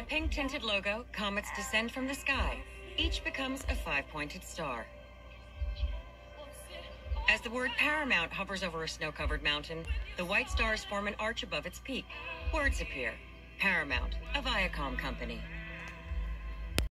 a pink-tinted logo, comets descend from the sky. Each becomes a 5-pointed star. As the word Paramount hovers over a snow-covered mountain, the white stars form an arch above its peak. Words appear. Paramount, a Viacom company.